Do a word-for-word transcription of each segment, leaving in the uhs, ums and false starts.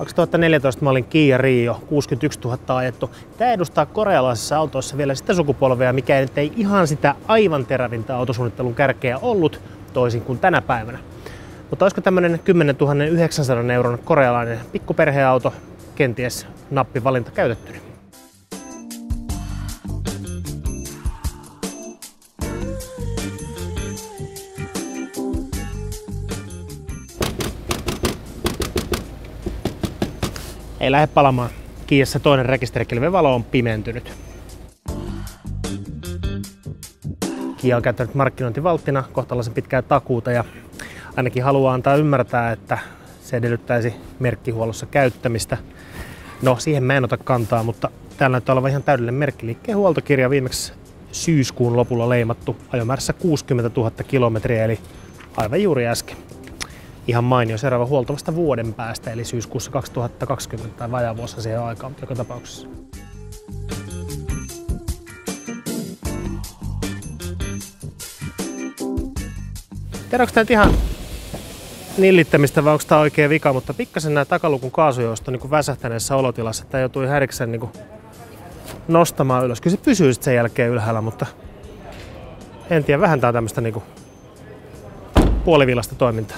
kaksituhattaneljätoista mallin Kia Rio, kuusikymmentäyksituhatta ajettu. Tämä edustaa korealaisissa autoissa vielä sitä sukupolvea, mikä ei ihan sitä aivan terävintä autosuunnittelun kärkeä ollut, toisin kuin tänä päivänä. Mutta olisiko tämmöinen kymmenentuhatta yhdeksänsataa euron korealainen pikkuperheauto kenties nappivalinta käytetty? Ei lähde palamaan. Kiassa toinen rekisterikilvivalo on pimentynyt. Kia on käyttänyt markkinointivalttina kohtalaisen pitkää takuuta ja ainakin haluaa antaa ymmärtää, että se edellyttäisi merkkihuollossa käyttämistä. No, siihen mä en ota kantaa, mutta täällä näyttää olevan ihan täydellinen merkkiliikkeen huoltokirja, viimeksi syyskuun lopulla leimattu, ajomäärässä kuusikymmentätuhatta kilometriä, eli aivan juuri äsken. Ihan mainio, seuraava huolto vasta vuoden päästä, eli syyskuussa kaksituhattakaksikymmentä tai vajaa vuosi siihen aikaan joka tapauksessa. Tiedä, onko tämä ihan nillittämistä vai onko tämä oikea vika, mutta pikkasen nämä takalukun kaasujoustot on niin väsähtäneessä olotilassa. Tämä joutui häirikseen niin nostamaan ylös. Kyllä se pysyy sen jälkeen ylhäällä, mutta en tiedä, vähän tää on tämmöistä niin puolivillasta toimintaa.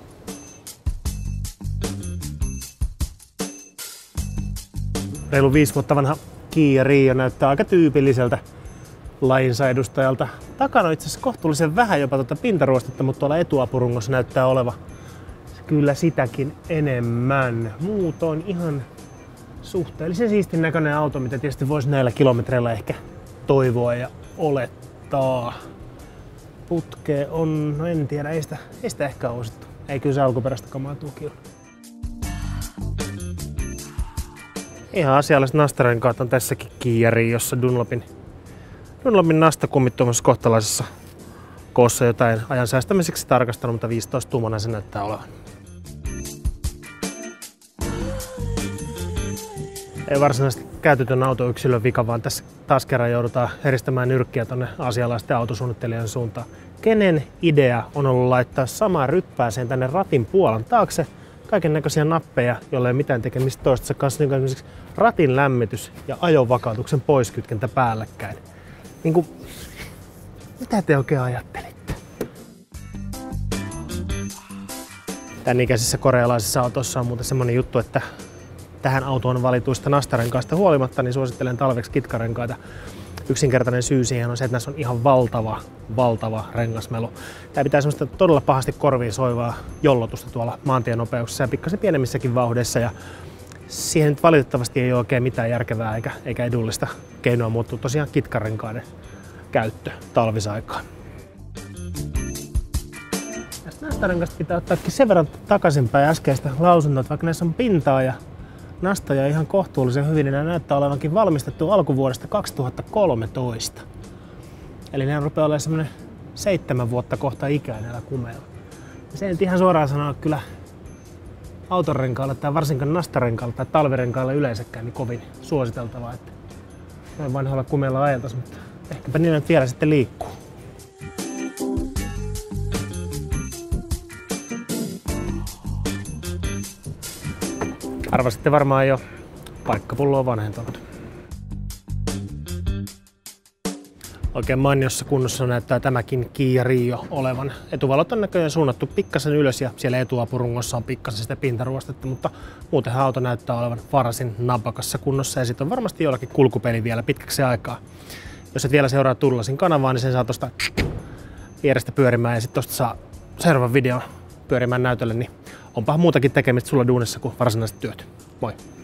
Reilu viisi vuotta vanha Kia Rio näyttää aika tyypilliseltä lajinsa edustajalta. Takana on itse asiassa kohtuullisen vähän jopa tuota pintaruostetta, mutta tuolla etuapurungossa näyttää oleva kyllä sitäkin enemmän. Muutoin ihan suhteellisen siistin näköinen auto, mitä tietysti voisi näillä kilometreillä ehkä toivoa ja olettaa. Putke on, no en tiedä, ei sitä, ei sitä ehkä uusittu. Ei kyllä se alkuperäistä kamaa tuki ole. Ihan asialliset nastarenkaat on tässäkin Kia Riossa Dunlopin. Dunlopin nastakummit on kohtalaisessa koossa, jotain ajan säästämiseksi tarkastanut, mutta viisitoista tuumana se näyttää olevan. Ei varsinaisesti käytetyn autoyksilön vika, vaan tässä taas kerran joudutaan heristämään nyrkkiä tonne asialaisten autosuunnittelijan suuntaan. Kenen idea on ollut laittaa samaan ryppääseen tänne ratin puolan taakse kaiken näköisiä nappeja, joilla ei mitään tekemistä toistensa kanssa, niin kuin esimerkiksi ratin lämmitys ja ajonvakautuksen poiskytkentä päällekkäin. Niin kuin, mitä te oikein ajattelitte? Tän ikäisissä korealaisissa autoissa on muuten semmonen juttu, että tähän autoon valituista nastarenkaista huolimatta, niin suosittelen talveksi kitkarenkaita. Yksinkertainen syy siihen on se, että näissä on ihan valtava, valtava rengasmelu. Tää pitää semmoista todella pahasti korviin soivaa jollotusta tuolla maantienopeuksissa ja pikkasen pienemmissäkin vauhdeissa. Ja siihen nyt valitettavasti ei ole oikein mitään järkevää eikä, eikä edullista keinoa muuttuu tosiaan kitkarenkaiden käyttö talvisaikaan. Näistä nastarenkaista pitää ottaakin sen verran takaisinpäin äskeistä lausuntoa, vaikka näissä on pintaa ja nastoja ihan kohtuullisen hyvin, niin nämä näyttää olevankin valmistettu alkuvuodesta kaksituhattakolmetoista. Eli nämä rupeaa olemaan semmoinen seitsemän vuotta kohta ikää näillä kumeilla. Ja se ei ihan suoraan sanoa kyllä autorenkaalla tai varsinkaan nastarenkaalla tai talvirenkaalla yleensäkään niin kovin suositeltavaa, että noin vanhalla kumeilla ajeltaisiin, mutta ehkäpä niillä nyt vielä sitten liikkuu. Arvasitte varmaan jo, paikkapullo on vanhentunut. Oikein mainiossa kunnossa näyttää tämäkin Kia Rio olevan. Etuvalot on näköjään suunnattu pikkasen ylös ja siellä etuapurungossa on pikkasen sitä pintaruostetta, mutta muutenhan auto näyttää olevan varsin napakassa kunnossa ja sitten on varmasti jollakin kulkupeli vielä pitkäksi aikaa. Jos et vielä seuraa Tullasin kanavaa, niin sen saa tuosta vierestä pyörimään ja sitten tuosta saa seuraavan videon pyörimään näytölle, niin onpahan muutakin tekemistä sulla duunissa kuin varsinaiset työt. Moi!